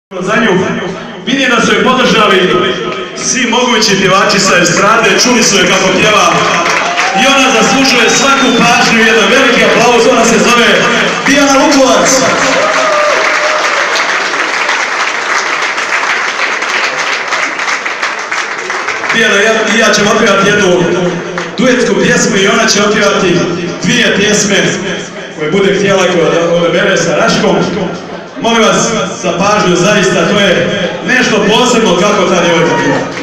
Za nju vidim da su je podržali svi mogući pjevači sa estrade, čuli su je kako pjeva i ona zaslužuje svaku pažnju, jedan veliki aplauz. Ona se zove Dijana Lukovac. Dijana i ja ćemo otpjevati jednu duetsku pjesmu i ona će otpjevati dvije pjesme koje bude htjela i koje odabere sa Raškom. Molim vas za pažnju, zaista to je nešto posebno kako ta djevojka pjeva.